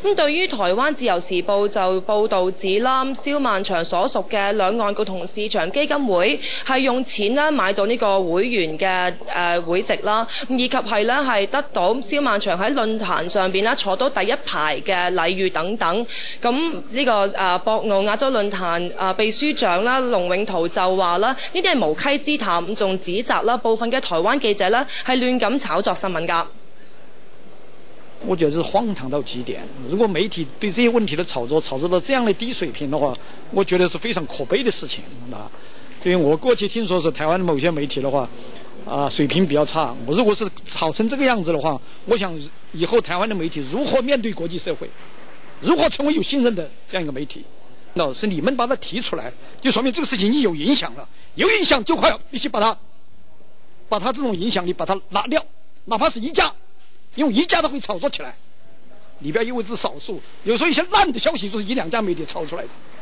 咁對於台灣自由時報就報導指啦，蕭萬長所屬嘅兩岸共同市場基金會係用錢咧買到呢個會員嘅會籍啦，以及係咧係得到蕭萬長喺論壇上邊咧坐到第一排嘅禮遇等等。咁呢個博鰲亞洲論壇秘書長啦龍永圖就話啦，呢啲係無稽之談，仲指責啦部分嘅台灣記者咧係亂咁炒作新聞㗎。 我覺得是荒唐到極點。如果媒體對這些問題的炒作到這樣的低水平的話，我覺得是非常可悲的事情啊。因為我過去聽說是台灣的某些媒體的話，水平比較差。我如果是炒成這個樣子的話，我想以後台灣的媒體如何面對國際社會，如何成為有信任的這樣一個媒體，是你們把它提出來，就說明這個事情已有影響了，有影響就快必須把它這種影響力把它拿掉，哪怕是一家。因為一家都會炒作起來，裏邊因為是少數，有時候一些爛的消息就是一兩家媒體炒出來的。